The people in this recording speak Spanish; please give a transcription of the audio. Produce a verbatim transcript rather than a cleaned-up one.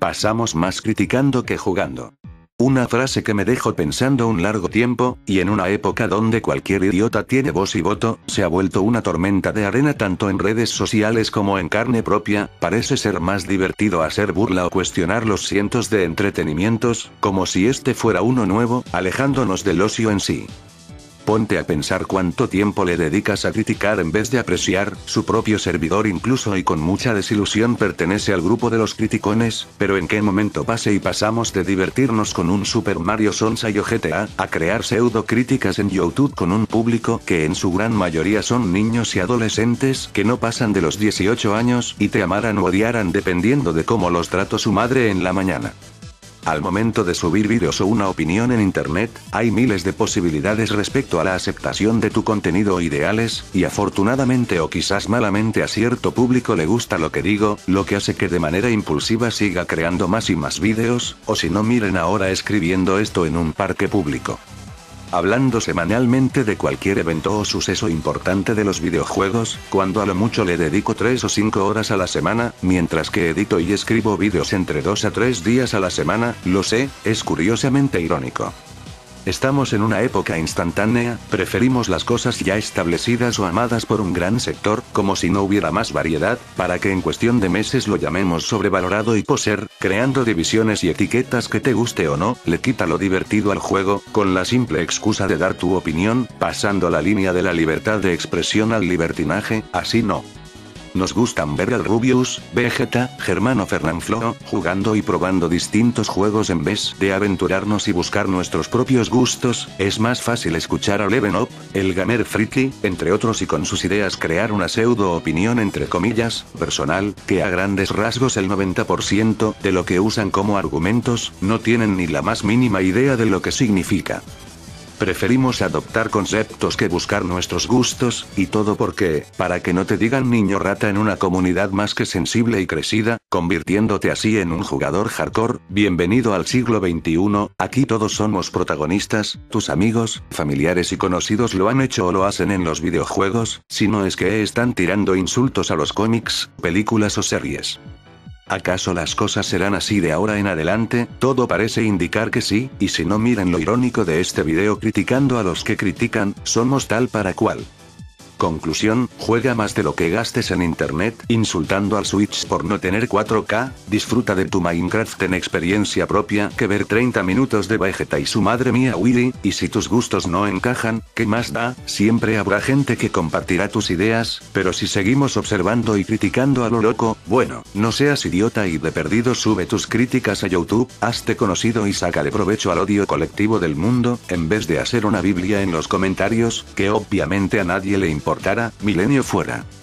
Pasamos más criticando que jugando. Una frase que me dejó pensando un largo tiempo, y en una época donde cualquier idiota tiene voz y voto, se ha vuelto una tormenta de arena tanto en redes sociales como en carne propia. Parece ser más divertido hacer burla o cuestionar los cientos de entretenimientos, como si este fuera uno nuevo, alejándonos del ocio en sí. Ponte a pensar cuánto tiempo le dedicas a criticar en vez de apreciar. Su propio servidor incluso y con mucha desilusión pertenece al grupo de los criticones, pero en qué momento pase y pasamos de divertirnos con un Super Mario Sunshine o G T A, a crear pseudo críticas en YouTube con un público que en su gran mayoría son niños y adolescentes que no pasan de los dieciocho años y te amarán o odiarán dependiendo de cómo los trató su madre en la mañana. Al momento de subir vídeos o una opinión en internet, hay miles de posibilidades respecto a la aceptación de tu contenido o ideales, y afortunadamente o quizás malamente a cierto público le gusta lo que digo, lo que hace que de manera impulsiva siga creando más y más vídeos, o si no miren ahora escribiendo esto en un parque público. Hablando semanalmente de cualquier evento o suceso importante de los videojuegos, cuando a lo mucho le dedico tres o cinco horas a la semana, mientras que edito y escribo vídeos entre dos a tres días a la semana, lo sé, es curiosamente irónico. Estamos en una época instantánea, preferimos las cosas ya establecidas o amadas por un gran sector, como si no hubiera más variedad, para que en cuestión de meses lo llamemos sobrevalorado y poser, creando divisiones y etiquetas que te guste o no, le quita lo divertido al juego, con la simple excusa de dar tu opinión, pasando la línea de la libertad de expresión al libertinaje. Así no. Nos gustan ver al Rubius, Vegeta, Germán o Fernanfloo, jugando y probando distintos juegos en vez de aventurarnos y buscar nuestros propios gustos. Es más fácil escuchar a Leven Up, el gamer friki, entre otros y con sus ideas crear una pseudo opinión entre comillas, personal, que a grandes rasgos el noventa por ciento de lo que usan como argumentos, no tienen ni la más mínima idea de lo que significa. Preferimos adoptar conceptos que buscar nuestros gustos, y todo porque, para que no te digan niño rata en una comunidad más que sensible y crecida, convirtiéndote así en un jugador hardcore. Bienvenido al siglo veintiuno, aquí todos somos protagonistas, tus amigos, familiares y conocidos lo han hecho o lo hacen en los videojuegos, si no es que están tirando insultos a los cómics, películas o series. ¿Acaso las cosas serán así de ahora en adelante? Todo parece indicar que sí, y si no miren lo irónico de este video criticando a los que critican, somos tal para cual. Conclusión, juega más de lo que gastes en internet, insultando al Switch por no tener cuatro K, disfruta de tu Minecraft en experiencia propia que ver treinta minutos de Vegeta y su madre mía Willy, y si tus gustos no encajan, ¿qué más da? Siempre habrá gente que compartirá tus ideas, pero si seguimos observando y criticando a lo loco, bueno, no seas idiota y de perdido sube tus críticas a YouTube, hazte conocido y sácale provecho al odio colectivo del mundo, en vez de hacer una biblia en los comentarios, que obviamente a nadie le importa. Milenio fuera.